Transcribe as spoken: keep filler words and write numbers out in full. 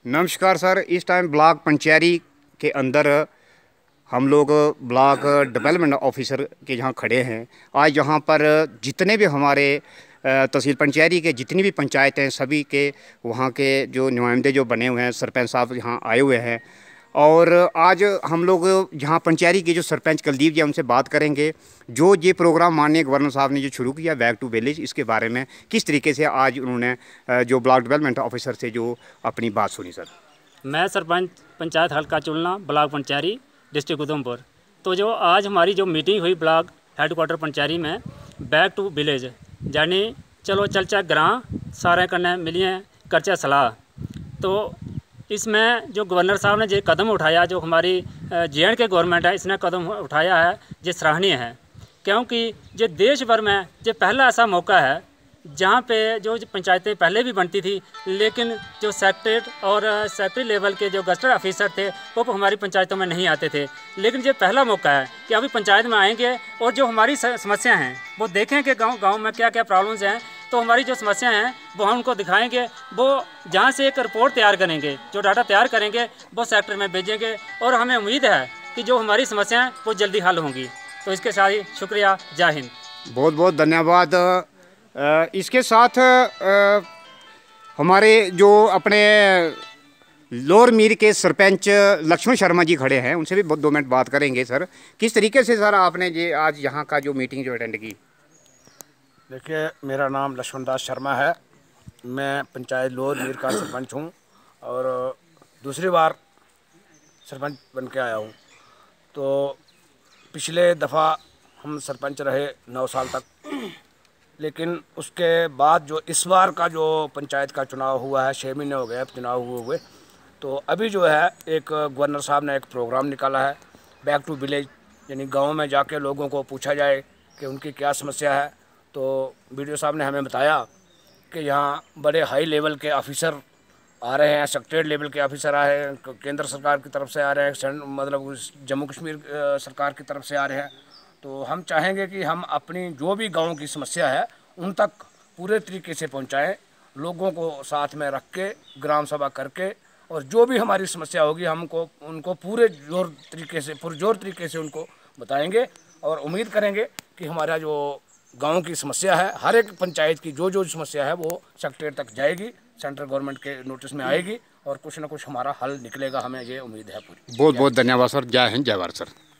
नमस्कार सर। इस time block पंचायरी के अंदर हम लोग ब्लॉक डेवलपमेंट ऑफिसर के यहाँ खड़े हैं। आज यहाँ पर जितने भी हमारे तहसील पंचायती के जितनी भी पंचायत हैं सभी के वहाँ के जो नुमाइंदे जो बने हुए हैं, सरपंच साहब यहाँ आए हुए हैं। और आज हम लोग यहाँ पंचायती के जो सरपंच कुलदीप जी उनसे बात करेंगे, जो ये प्रोग्राम माननीय गवर्नर साहब ने जो शुरू किया बैक टू विलेज, इसके बारे में किस तरीके से आज उन्होंने जो ब्लॉक डेवलपमेंट ऑफिसर से जो अपनी बात सुनी। सर, मैं सरपंच पंचायत हल्का चुलना ब्लॉक पंचायरी डिस्ट्रिक्ट उधमपुर। तो जो आज हमारी जो मीटिंग हुई ब्लॉक हेडक्वार्टर पंचायरी में बैक टू विलेज, यानी चलो चलचा ग्रां सारे कन्ने मिलिए करचा सलाह। तो इसमें जो गवर्नर साहब ने जो कदम उठाया, जो हमारी जे एंड के गवर्नमेंट है इसने कदम उठाया है, ये सराहनीय है। क्योंकि जो देश भर में जो पहला ऐसा मौका है जहाँ पे जो पंचायतें पहले भी बनती थी, लेकिन जो सेक्रेटरी और सेक्रेटरी लेवल के जो गस्टर ऑफिसर थे वो हमारी पंचायतों में नहीं आते थे। लेकिन ये पहला मौका है कि अभी पंचायत में आएंगे और जो हमारी समस्या हैं वो देखें कि गांव गांव में क्या क्या प्रॉब्लम्स हैं। तो हमारी जो समस्या हैं वो हम उनको दिखाएंगे, वो जहाँ से एक रिपोर्ट तैयार करेंगे, जो डाटा तैयार करेंगे वो सेक्टर में भेजेंगे और हमें उम्मीद है कि जो हमारी समस्याएँ वो जल्दी हल होंगी। तो इसके साथ ही शुक्रिया, जय हिंद। बहुत बहुत धन्यवाद। इसके साथ हमारे जो अपने लोअर मीर के सरपंच लक्ष्मण शर्मा जी खड़े हैं, उनसे भी बहुत दो मिनट बात करेंगे। सर, किस तरीके से सर आपने ये आज यहाँ का जो मीटिंग जो अटेंड की? देखिए, मेरा नाम लक्ष्मण दास शर्मा है। मैं पंचायत लोअर मीर का सरपंच हूँ और दूसरी बार सरपंच बन के आया हूँ। तो पिछले दफ़ा हम सरपंच रहे नौ साल तक, लेकिन उसके बाद जो इस बार का जो पंचायत का चुनाव हुआ है, छः महीने हो गए अब चुनाव हुए हुए। तो अभी जो है एक गवर्नर साहब ने एक प्रोग्राम निकाला है बैक टू विलेज, यानी गांव में जाके लोगों को पूछा जाए कि उनकी क्या समस्या है। तो वीडियो साहब ने हमें बताया कि यहाँ बड़े हाई लेवल के ऑफिसर आ रहे हैं, सेक्रेटरी लेवल के ऑफिसर आ रहे हैं, केंद्र सरकार की तरफ से आ रहे हैं, मतलब जम्मू कश्मीर सरकार की तरफ से आ रहे हैं। तो हम चाहेंगे कि हम अपनी जो भी गांव की समस्या है उन तक पूरे तरीके से पहुंचाएं, लोगों को साथ में रख के ग्राम सभा करके, और जो भी हमारी समस्या होगी हमको उनको पूरे जोर तरीके से पुरजोर तरीके से उनको बताएंगे। और उम्मीद करेंगे कि हमारा जो गांव की समस्या है, हर एक पंचायत की जो जो समस्या है वो सेक्रेटरी तक जाएगी, सेंट्रल गवर्नमेंट के नोटिस में आएगी और कुछ ना कुछ हमारा हल निकलेगा, हमें ये उम्मीद है पूरी। बहुत बहुत धन्यवाद सर। जय हिंद, जय भारत सर।